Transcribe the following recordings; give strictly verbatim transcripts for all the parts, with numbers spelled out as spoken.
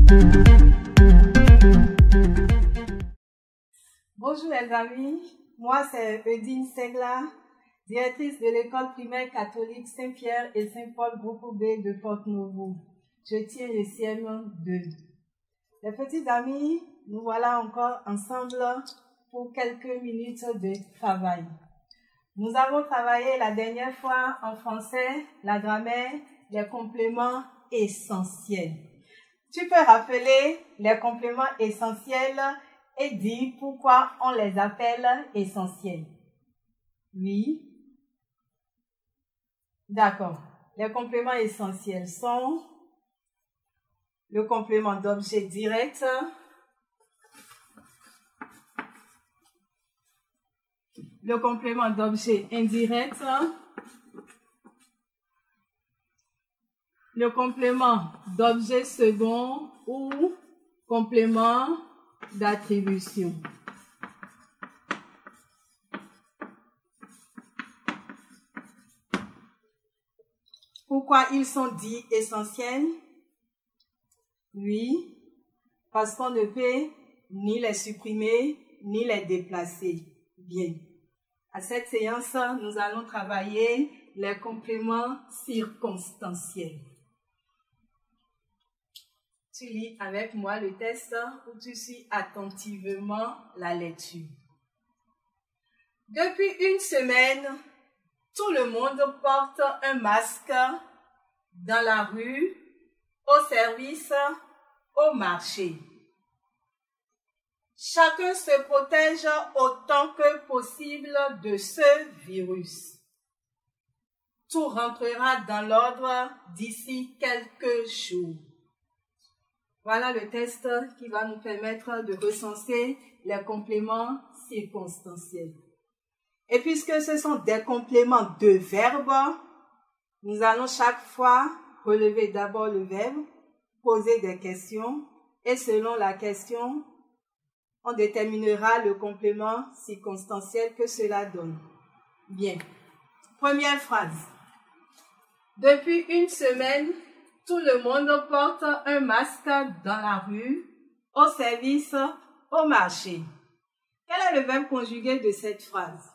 Bonjour les amis, moi c'est Eudine Segla, directrice de l'école primaire catholique Saint-Pierre et Saint-Paul groupe B de Porte-Novo. Je tiens le C M deux. Les petits amis, nous voilà encore ensemble pour quelques minutes de travail. Nous avons travaillé la dernière fois en français, la grammaire, les compléments essentiels. Tu peux rappeler les compléments essentiels et dire pourquoi on les appelle essentiels. Oui. D'accord. Les compléments essentiels sont le complément d'objet direct, le complément d'objet indirect, le complément d'objet second ou complément d'attribution. Pourquoi ils sont dits essentiels? Oui, parce qu'on ne peut ni les supprimer, ni les déplacer. Bien. À cette séance, nous allons travailler les compléments circonstanciels. Tu lis avec moi le test où tu suis attentivement la lecture. Depuis une semaine, tout le monde porte un masque dans la rue, au service, au marché. Chacun se protège autant que possible de ce virus. Tout rentrera dans l'ordre d'ici quelques jours. Voilà le test qui va nous permettre de recenser les compléments circonstanciels. Et puisque ce sont des compléments de verbes, nous allons chaque fois relever d'abord le verbe, poser des questions et selon la question, on déterminera le complément circonstanciel que cela donne. Bien. Première phrase. Depuis une semaine, tout le monde porte un masque dans la rue, au service, au marché. Quel est le verbe conjugué de cette phrase?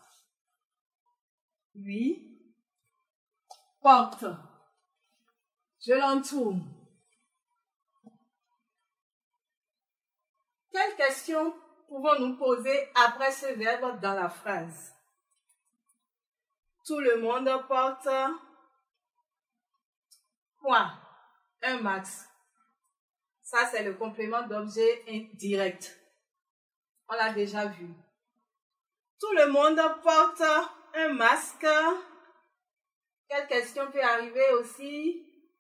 Oui. Porte. Je l'entoure. Quelles questions pouvons-nous poser après ce verbe dans la phrase? Tout le monde porte quoi? Un masque. Ça, c'est le complément d'objet indirect. On l'a déjà vu. Tout le monde porte un masque. Quelle question peut arriver aussi?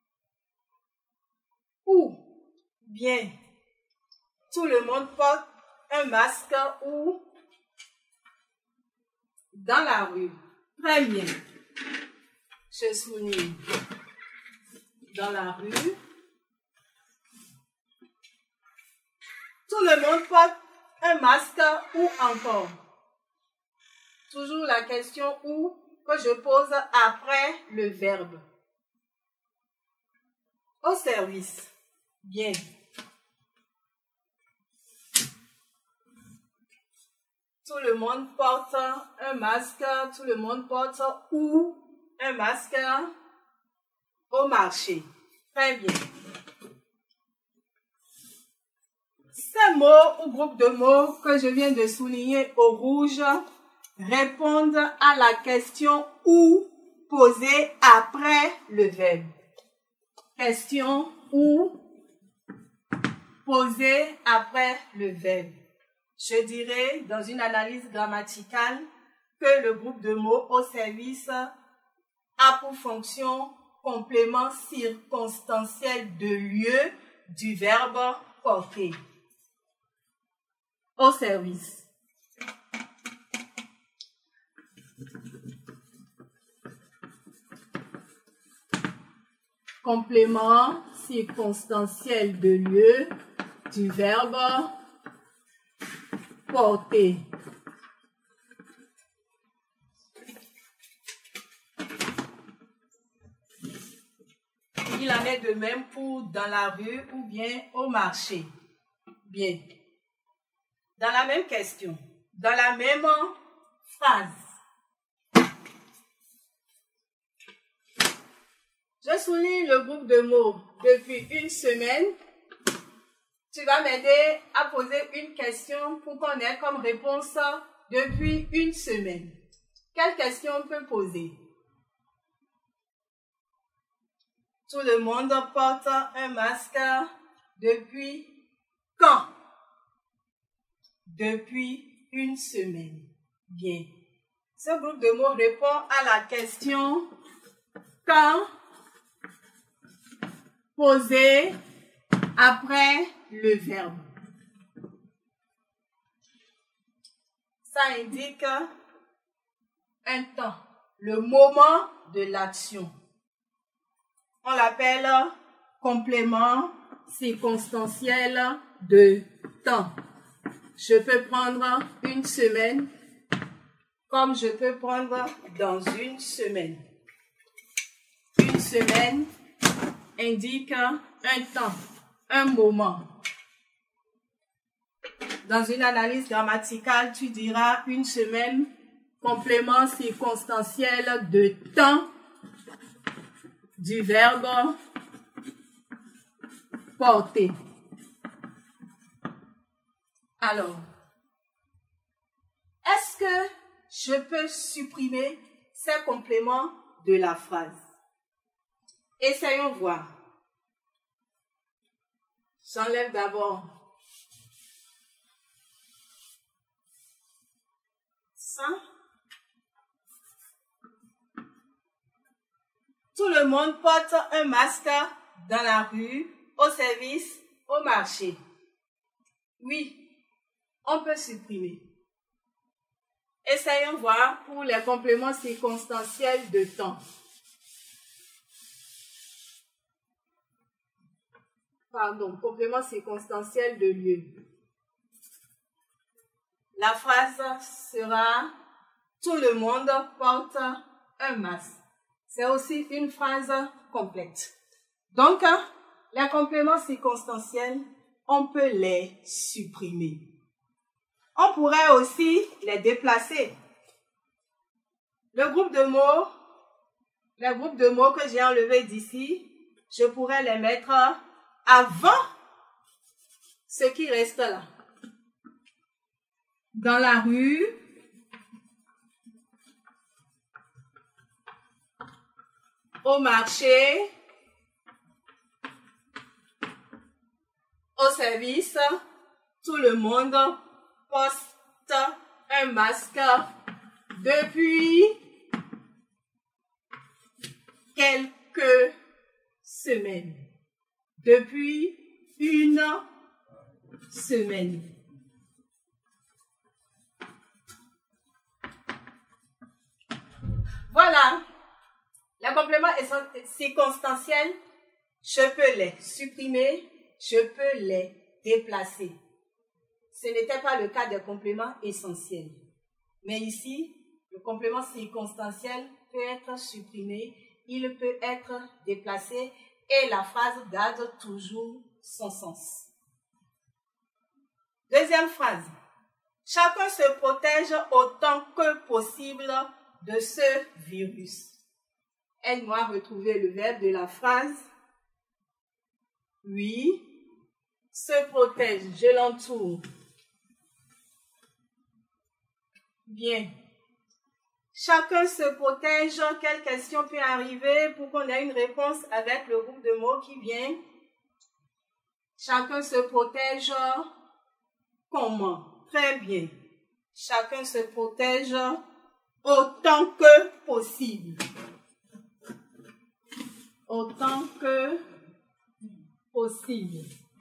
Où? Bien. Tout le monde porte un masque où? Dans la rue. Très bien. Je souligne. Dans la rue. Tout le monde porte un masque où encore? Toujours la question où que je pose après le verbe. Au service. Bien. Tout le monde porte un masque. Tout le monde porte où? Un masque. Au marché. Très bien. Ces mots ou groupes de mots que je viens de souligner au rouge répondent à la question où posée après le verbe. Question où posée après le verbe. Je dirais dans une analyse grammaticale que le groupe de mots au service a pour fonction complément circonstanciel de lieu du verbe porter. Au service. Complément circonstanciel de lieu du verbe porter. Il en en est de même pour dans la rue ou bien au marché. Bien. Dans la même question, dans la même phrase, je souligne le groupe de mots depuis une semaine. Tu vas m'aider à poser une question pour qu'on ait comme réponse depuis une semaine. Quelle question on peut poser? Tout le monde porte un masque depuis quand? Depuis une semaine. Bien. Ce groupe de mots répond à la question quand posée après le verbe. Ça indique un temps, le moment de l'action. On l'appelle complément circonstanciel de temps. Je peux prendre une semaine comme je peux prendre dans une semaine. Une semaine indique un temps, un moment. Dans une analyse grammaticale, tu diras une semaine, complément circonstanciel de temps du verbe porter. Alors, est-ce que je peux supprimer ces compléments de la phrase? Essayons voir. J'enlève d'abord ça. Tout le monde porte un masque dans la rue, au service, au marché. Oui, on peut supprimer. Essayons voir pour les compléments circonstanciels de temps. Pardon, complément circonstanciel de lieu. La phrase sera « Tout le monde porte un masque ». C'est aussi une phrase complète. Donc, les compléments circonstanciels, on peut les supprimer. On pourrait aussi les déplacer. Le groupe de mots, le groupe de mots que j'ai enlevé d'ici, je pourrais les mettre avant ce qui reste là. Dans la rue, au marché, au service, tout le monde porte un masque depuis quelques semaines. Depuis une semaine. Voilà. Les compléments circonstanciels, je peux les supprimer, je peux les déplacer. Ce n'était pas le cas des compléments essentiels. Mais ici, le complément circonstanciel peut être supprimé, il peut être déplacé et la phrase garde toujours son sens. Deuxième phrase. Chacun se protège autant que possible de ce virus. Aide-moi à retrouver le verbe de la phrase. Oui, se protège, je l'entoure. Bien. Chacun se protège. Quelle question peut arriver pour qu'on ait une réponse avec le groupe de mots qui vient? Chacun se protège comment? Très bien. Chacun se protège autant que possible. Autant que possible.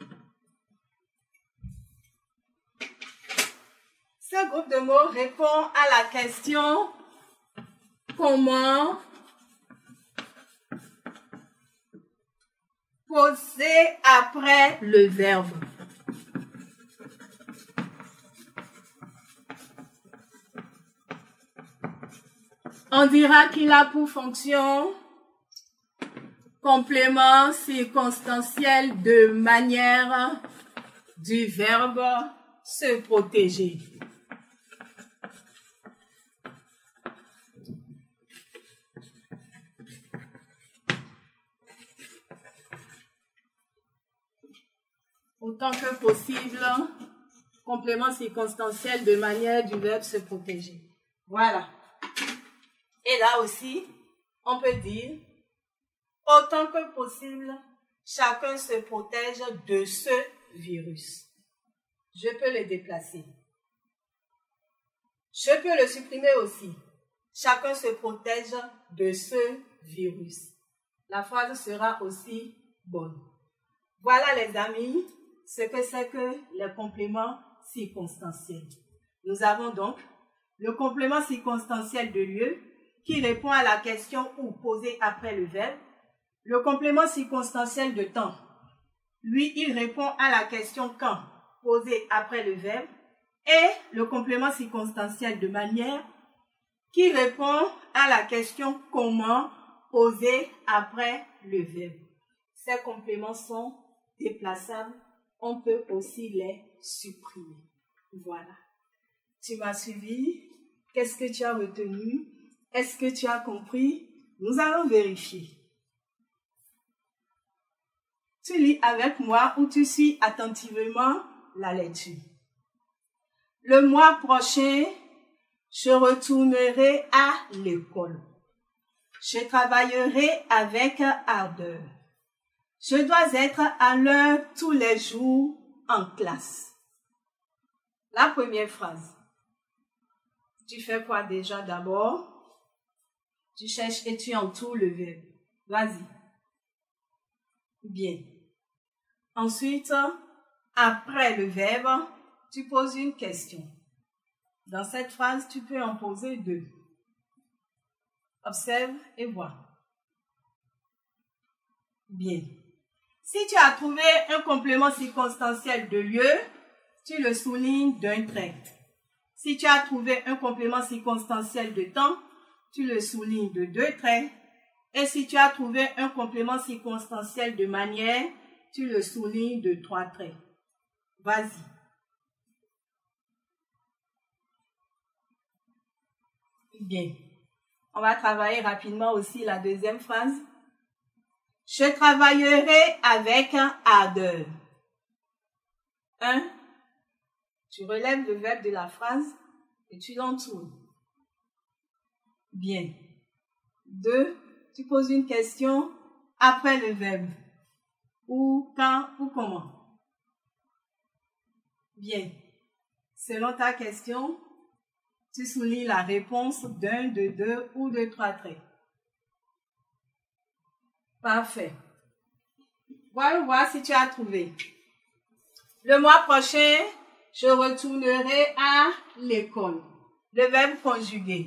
Ce groupe de mots répond à la question comment poser après le verbe. On dira qu'il a pour fonction Complément circonstanciel de manière du verbe se protéger. Autant que possible, complément circonstanciel de manière du verbe se protéger. Voilà. Et là aussi, on peut dire, autant que possible, chacun se protège de ce virus. Je peux le déplacer. Je peux le supprimer aussi. Chacun se protège de ce virus. La phrase sera aussi bonne. Voilà les amis, ce que c'est que les compléments circonstanciels. Nous avons donc le complément circonstanciel de lieu qui répond à la question ou posée après le verbe. Le complément circonstanciel de temps, lui, il répond à la question quand posée après le verbe. Et le complément circonstanciel de manière qui répond à la question comment posée après le verbe. Ces compléments sont déplaçables. On peut aussi les supprimer. Voilà. Tu m'as suivi? Qu'est-ce que tu as retenu? Est-ce que tu as compris? Nous allons vérifier. Tu lis avec moi ou tu suis attentivement la lecture. Le mois prochain, je retournerai à l'école. Je travaillerai avec ardeur. Je dois être à l'heure tous les jours en classe. La première phrase. Tu fais quoi déjà d'abord? Tu cherches et tu entoures le verbe. Vas-y. Bien. Ensuite, après le verbe, tu poses une question. Dans cette phrase, tu peux en poser deux. Observe et vois. Bien. Si tu as trouvé un complément circonstanciel de lieu, tu le soulignes d'un trait. Si tu as trouvé un complément circonstanciel de temps, tu le soulignes de deux traits. Et si tu as trouvé un complément circonstanciel de manière, tu le soulignes de trois traits. Vas-y. Bien. On va travailler rapidement aussi la deuxième phrase. Je travaillerai avec ardeur. un. Tu relèves le verbe de la phrase et tu l'entoures. Bien. deux. Tu poses une question après le verbe. Où, quand ou comment. Bien. Selon ta question, tu soulignes la réponse d'un, de deux ou de trois traits. Parfait. Voilà, voir si tu as trouvé. Le mois prochain, je retournerai à l'école. Le verbe conjugué.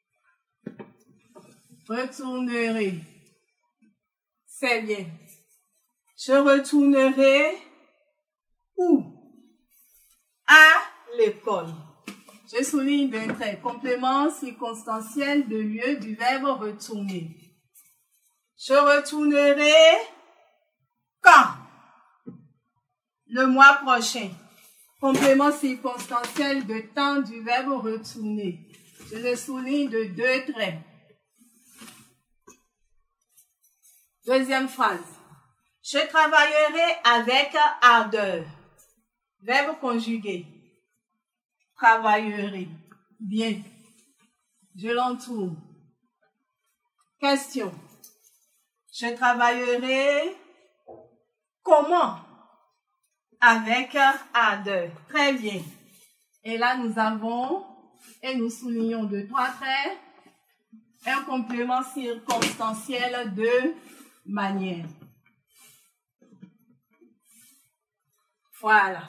Retournerai. C'est bien. Je retournerai où? À l'école. Je souligne d'un trait. Complément circonstanciel de lieu du verbe retourner. Je retournerai quand? Le mois prochain. Complément circonstanciel de temps du verbe retourner. Je le souligne de deux traits. Deuxième phrase. Je travaillerai avec ardeur. Verbe conjugué. Travaillerai. Bien. Je l'entoure. Question. Je travaillerai comment? Avec ardeur. Très bien. Et là, nous avons, et nous soulignons de trois traits, un complément circonstanciel de manière. Voilà.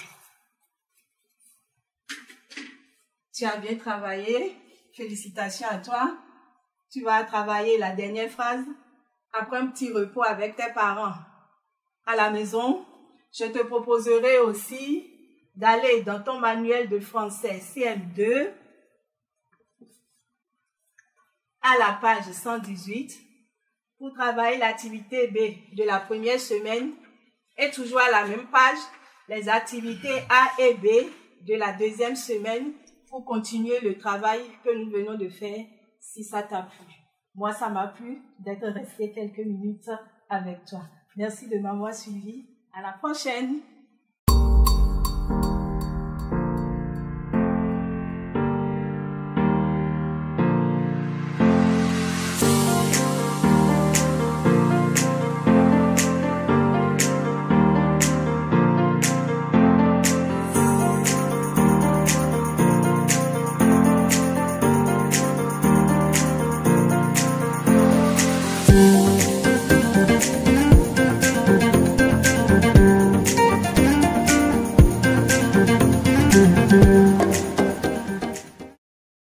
Tu as bien travaillé. Félicitations à toi. Tu vas travailler la dernière phrase après un petit repos avec tes parents à la maison. Je te proposerai aussi d'aller dans ton manuel de français C M deux à la page cent dix-huit pour travailler l'activité B de la première semaine et toujours à la même page, les activités A et B de la deuxième semaine pour continuer le travail que nous venons de faire si ça t'a plu. Moi, ça m'a plu d'être resté quelques minutes avec toi. Merci de m'avoir suivi. À la prochaine.